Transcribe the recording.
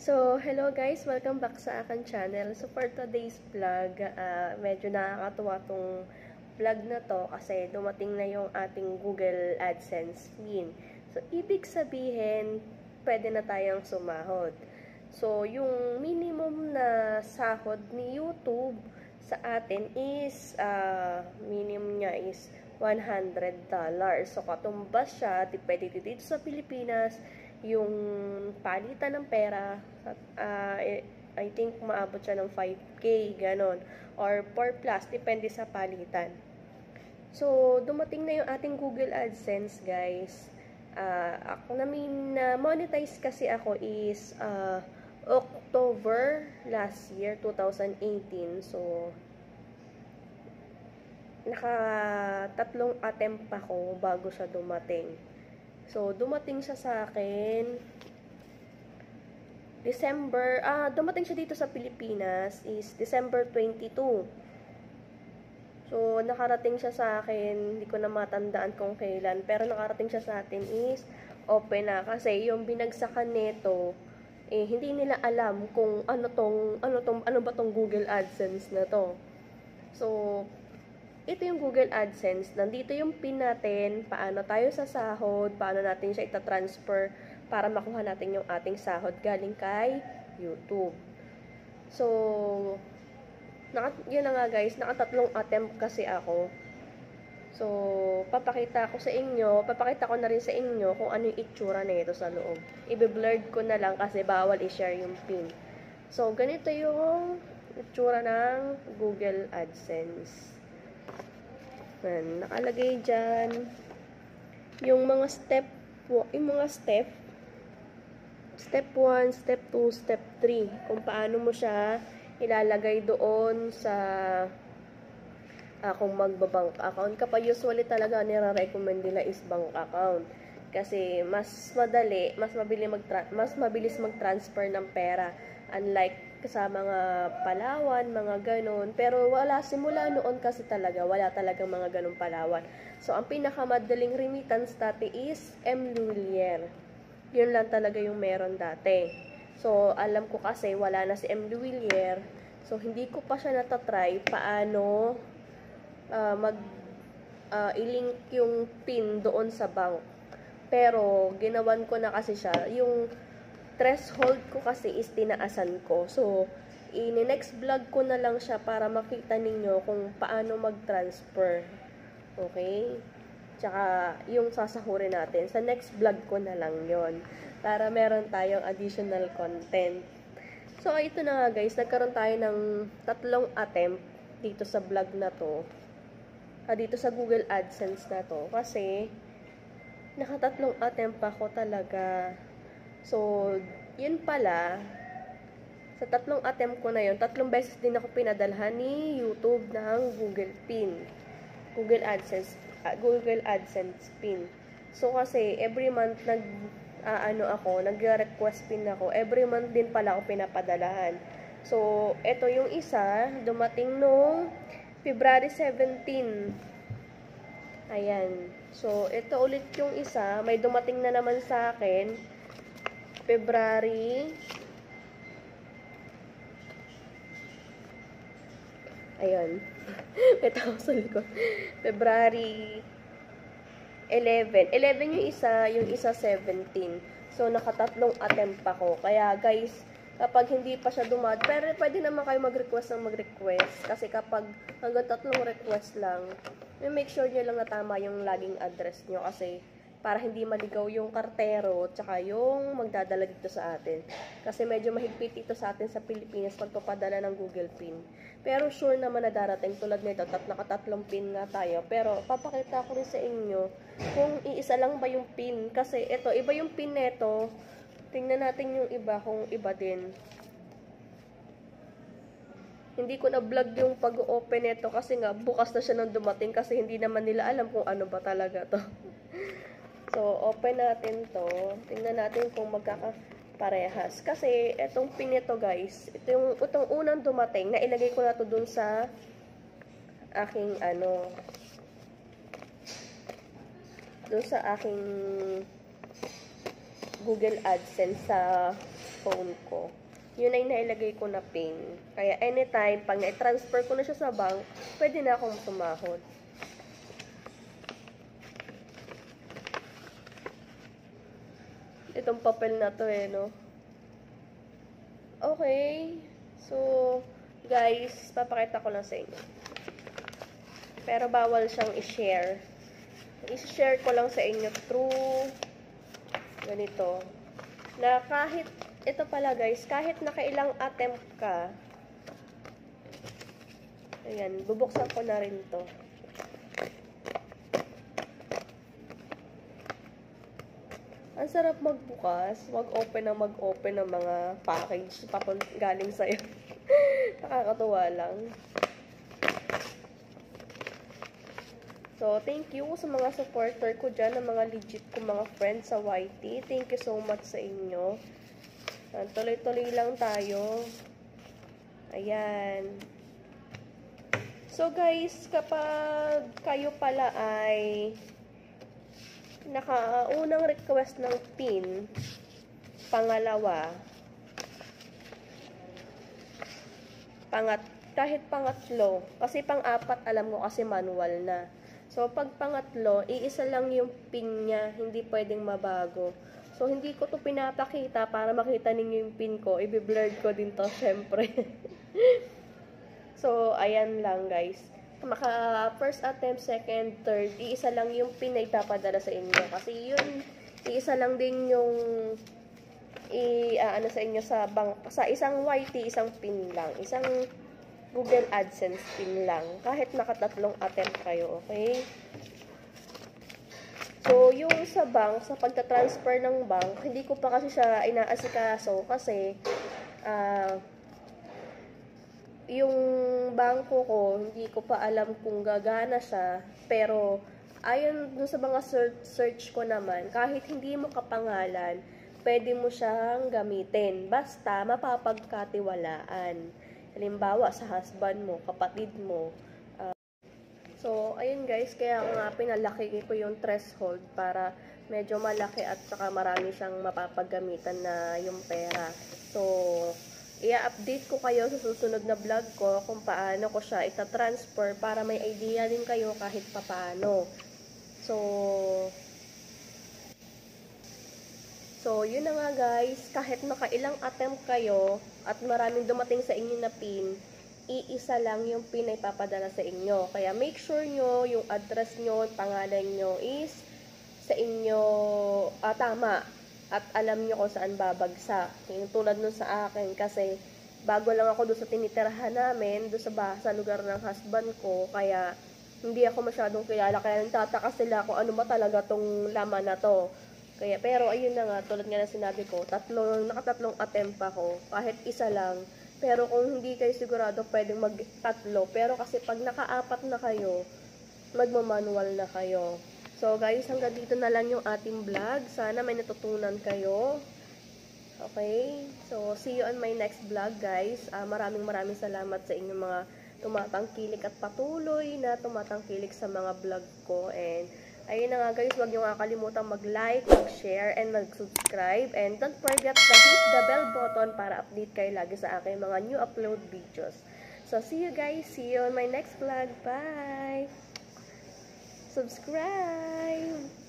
So, hello guys! Welcome back sa akin channel. So, for today's vlog, medyo nakakatuwa tong vlog na to kasi dumating na yung ating Google AdSense pin. So, ibig sabihin, pwede na tayong sumahod. So, yung minimum na sahod ni YouTube sa atin is, minimum niya is $100. So, katumbas siya, depende dito sa Pilipinas, yung palitan ng pera, I think maabot siya ng 5K, ganon. Or 4 plus, depende sa palitan. So, dumating na yung ating Google AdSense, guys. Ako namin, monetize kasi ako is October last year, 2018. So, naka-3 attempt ako bago siya dumating. So, dumating siya sa akin dumating siya dito sa Pilipinas is December 22. So, nakarating siya sa akin, hindi ko na matandaan kung kailan, pero nakarating siya sa atin is open na. Kasi yung binagsakan nito, hindi nila alam kung ano ba tong Google AdSense na to. So, ito yung Google AdSense. Nandito yung pin natin, paano tayo sasahod, paano natin siya itatransfer para makuha natin yung ating sahod galing kay YouTube. So, yun na nga guys, naka-3 attempt kasi ako. So, papakita ko na rin sa inyo kung ano yung itsura na ito sa loob. I-blurred ko na lang kasi bawal i-share yung pin. So, ganito yung itsura ng Google AdSense. Nakalagay dyan yung mga step 1, step 2, step 3 kung paano mo siya ilalagay doon sa kung magbabank account ka pa. Usually talaga nire-recommend nila is bank account kasi mas mabilis mag-transfer ng pera, unlike sa mga Palawan, mga ganon. Pero simula noon kasi talaga, wala talagang mga ganon Palawan. So, ang pinakamadaling remittance dati is M. Lulier. Yun lang talaga yung meron dati. So, alam ko kasi wala na si M. Lulier. So, hindi ko pa siya natatry paano i-link yung PIN doon sa bank. Pero, ginawan ko na kasi siya. Yung threshold ko kasi is tinaasan ko. So, next vlog ko na lang siya para makita ninyo kung paano mag-transfer. Okay? Tsaka, yung sasahurin natin. Sa next vlog ko na lang yon para meron tayong additional content. So, ito na nga guys. Nagkaroon tayo ng 3 attempt dito sa vlog na to. Dito sa Google AdSense na to. Kasi, naka-3 attempt ako talaga. So, yun pala, sa 3 attempt ko na yun, 3 beses din ako pinadalhan ni YouTube ng Google PIN. Google AdSense PIN. So, kasi, every month, nag-request PIN ako. Every month din pala ako pinapadalahan. So, ito yung isa, dumating nung February 17. Ayan. So, ito ulit yung isa, may dumating na naman sa akin, February, ayun, may tao sa likod, February 11 yung isa 17. So, naka-3 attempt ako. Kaya, guys, kapag hindi pa siya pero pwede naman kayo mag-request. Kasi kapag hanggang 3 request lang, make sure nyo lang na tama yung laging address nyo. Kasi, para hindi maligaw yung kartero tsaka yung magdadala dito sa atin. Kasi medyo mahigpit dito sa atin sa Pilipinas pagpapadala ng Google PIN. Pero sure naman na darating tulad nito, naka-3 PIN nga tayo. Pero papakita ko rin sa inyo kung iisa lang ba yung PIN. Kasi ito, iba yung PIN nito. Tingnan natin yung iba kung iba din. Hindi ko na-vlog yung pag-open nito kasi nga bukas na siya nang dumating kasi hindi naman nila alam kung ano ba talaga to. So, open natin to. Tingnan natin kung magkakaparehas. Kasi, itong pin nito guys, itong unang dumating, nailagay ko na to dun sa aking, dun sa aking Google AdSense sa phone ko. Yun ay nailagay ko na pin. Kaya anytime, pag na-transfer ko na siya sa bank, pwede na akong sumahod. Itong papel na to no? Okay. So, guys, papakita ko lang sa inyo. Pero bawal siyang i-share. I-share ko lang sa inyo through ganito. Na kahit, ito pala guys, kahit nakailang attempt ka, ayan, bubuksan ko na rin to. Ang sarap magbukas, mag-open ng mga package galing sa'yo. Nakakatuwa lang. So, thank you sa mga supporter ko dyan, ng mga legit ko mga friends sa YT. Thank you so much sa inyo. Tuloy-tuloy lang tayo. Ayan. So, guys, kapag kayo pala ay nakaunang request ng PIN, pangalawa, kahit pangatlo, kasi pang-apat alam ko kasi manual na. So, pag pangatlo, iisa lang yung PIN niya, hindi pwedeng mabago. So, hindi ko to pinapakita para makita ninyo yung PIN ko. I-blurred ko din to, syempre. So, ayan lang guys. First attempt, second, third, iisa lang yung PIN na ipapadala sa inyo. Kasi yun, iisa lang din yung ano sa inyo sa bank. Sa isang YT, isang PIN lang. Isang Google AdSense PIN lang. Kahit nakatatlong attempt kayo, okay? So, yung sa bank, sa pagta-transfer ng bank, hindi ko pa kasi siya inaasikaso kasi yung bangko ko, hindi ko pa alam kung gagana siya, pero ayon dun sa mga search ko naman, kahit hindi mo kapangalan, pwede mo siyang gamitin, basta mapapagkatiwalaan. Halimbawa, sa husband mo, kapatid mo. So, ayun guys, kaya nga pinalaki ko yung threshold para medyo malaki at saka marami siyang mapapagamitan na yung pera. So, i-update ko kayo sa susunod na vlog ko kung paano ko siya ita-transfer para may idea din kayo kahit papaano. So, yun na nga guys, kahit nakailang attempt kayo at maraming dumating sa inyo na PIN, iisa lang yung PIN na ipapadala sa inyo. Kaya make sure nyo, yung address nyo, pangalan nyo is sa inyo tama. At alam nyo kung saan babagsak. Yung tulad nun sa akin, kasi bago lang ako doon sa tinitirahan namin, doon sa lugar ng husband ko, kaya hindi ako masyadong kilala. Kaya nagtataka sila kung ano ba talaga tong laman na to. Kaya, pero ayun na nga, tulad nga na sinabi ko, nakatatlong attempt ako, kahit isa lang. Pero kung hindi kayo sigurado, pwedeng mag-tatlo. Pero kasi pag naka-apat na kayo, magmamanual na kayo. So guys, hanggang dito na lang yung ating vlog. Sana may natutunan kayo. Okay? So, see you on my next vlog guys. Maraming salamat sa inyong mga tumatangkilik at patuloy na tumatangkilik sa mga vlog ko. And ayun na nga guys, huwag nyo nga kalimutang mag-like, mag-share, and mag-subscribe. And don't forget to hit the bell button para update kayo lagi sa aking mga new upload videos. So, see you guys. See you on my next vlog. Bye! Subscribe!